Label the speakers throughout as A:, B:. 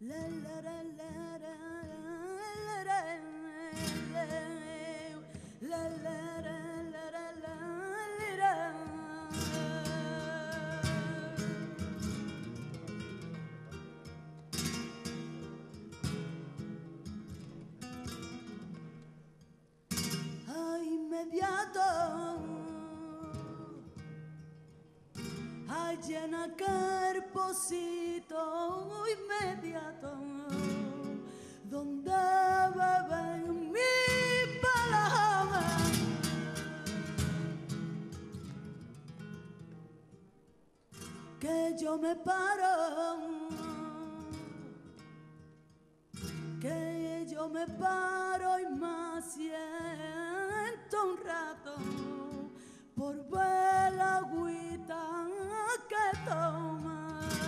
A: Ay, llena aquel pocito inmediato donde beben mis palabras, que yo me paro, que yo me paro y más siento un rato por ver la agüita que toma.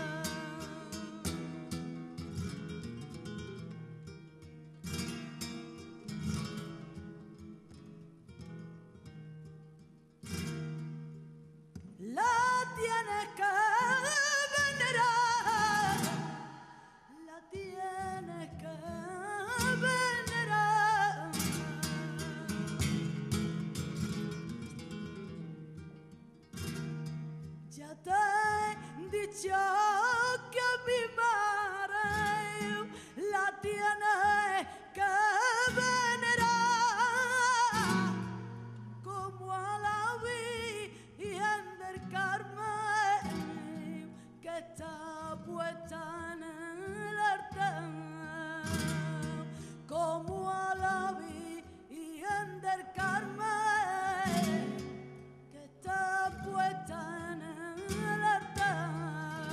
A: La tienes que venerar, la tienes que venerar. Ya te he dicho que mi madre la tienes que venerar como a la Virgen del Carmen que está puesta en el altar, como a la Virgen del Carmen que está puesta en el altar.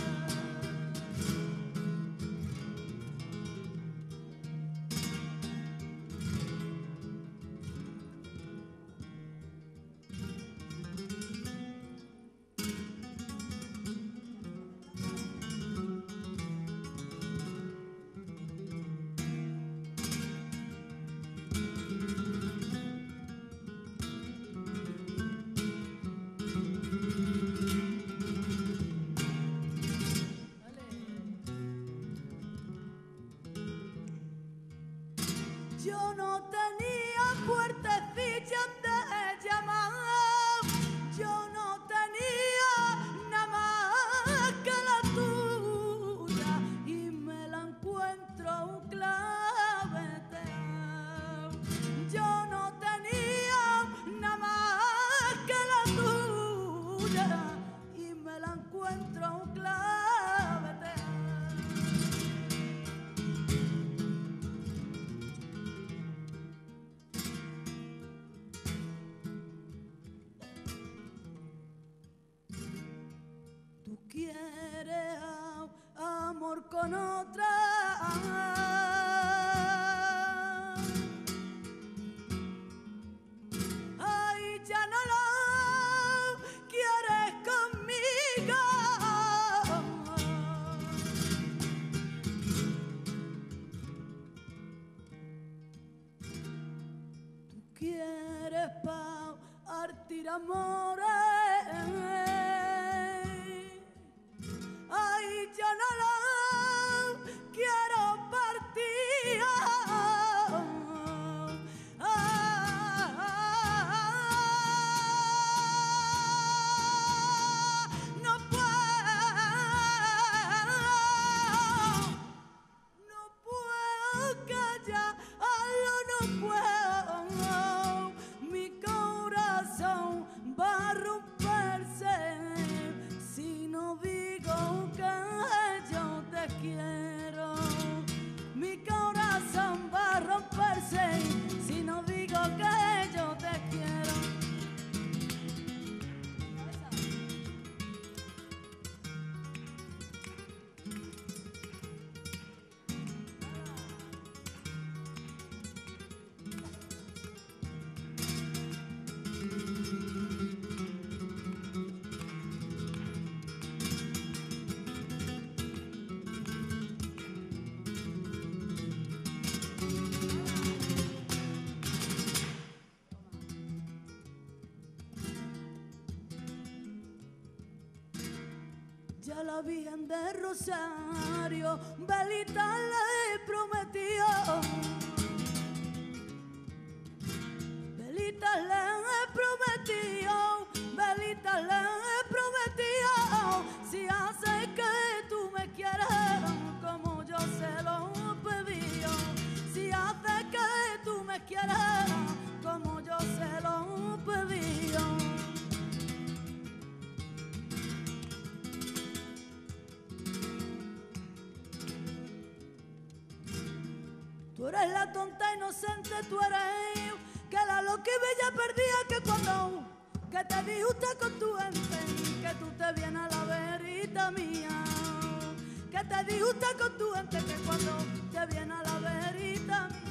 A: Yo no tenía puertecilla de llamar, yo no tenía nada más que la tuya y me la encuentro un clavete. Yo no tenía nada más que la tuya y me la encuentro un clavete. Tú quieres amor con otra, ay, ya no lo quieres conmigo. Tú quieres partir amores, ay, yo no lo quiero partir. Ya la Virgen de Rosario, velita le prometió. Velita le prometió, velita le prometió. Si hace que tú me quieras como yo se lo pedí. Si hace que tú me quieras como yo se lo pedí. Tú eres la tonta inocente, tú eres que la loca y bella perdía, que cuando que te disgusta con tu gente, que tú te vienes a la verita mía, que te disgusta con tu gente, que cuando te vienes a la verita mía.